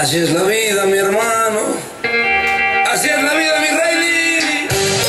Así es la vida, mi hermano. Así es la vida, mi Riley.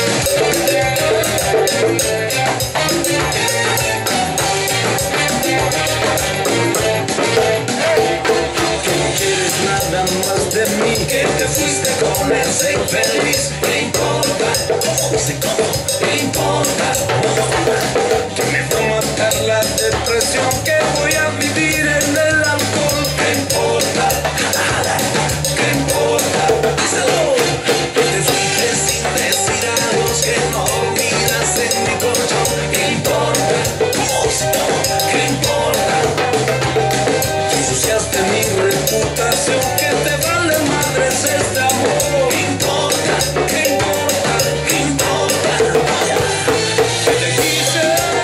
Que no quieres nada más de mí, que te fuiste con ese infeliz. ¿Qué importa? ¿Qué importa? Que me va a matar la depresión, que voy a vivir en el alcohol. ¿Qué importa? ¿Qué importa? Díselo. Que te fuiste sin decir adiós, que no dormirás en mi colchón. ¿Qué importa? ¿Qué importa? Que ensuciaste mi reputación, que te vale madres este amor. ¿Qué importa? ¿Qué importa? ¿Qué importa? Que te quise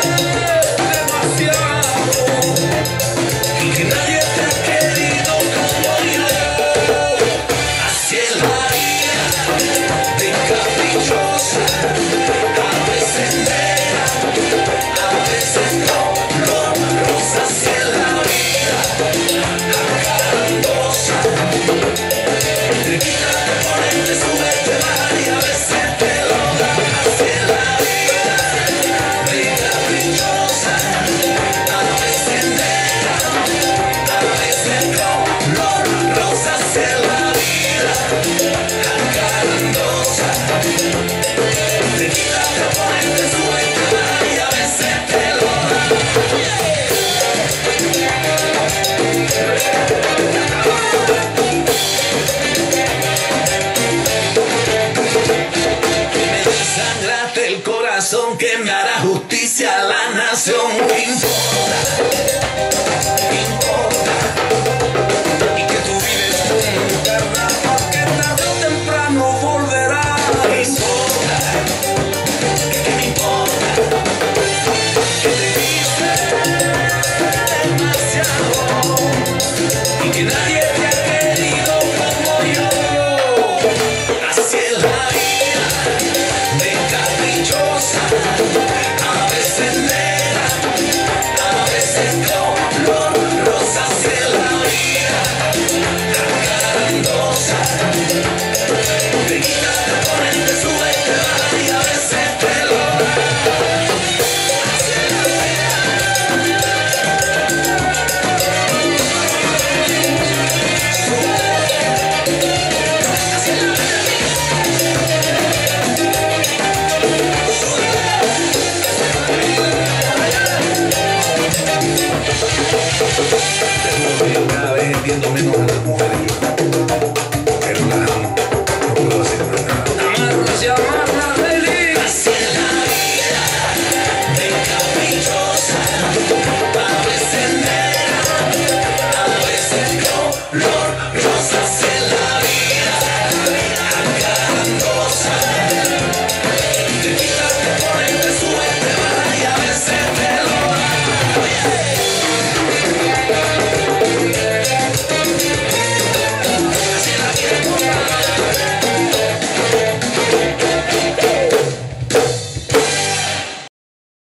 demasiado y que nadie te ha querido como yo. Así es la vida, de caprichosa, a veces negra, a veces no, rosa. Así es la vida, acarandosa. Te quita, te pone, te sube, te baja y a veces te lo da. Así es la vida, de caprichosa, a veces negra, a veces no, rosa. Así es la vida, acarandosa. Te quita, te pone, te sube, te baja y a veces te lo da. Que me desangraste el corazón, que me hará justicia a la nación. ¿Qué importa? ¿Qué importa? Y que tu vida es un carnaval, que tarde o temprano volverá. ¿Qué importa? ¿Qué me importa? Que te quise demasiado y que nadie te ha querido como yo. Así es la vida, de caprichosa,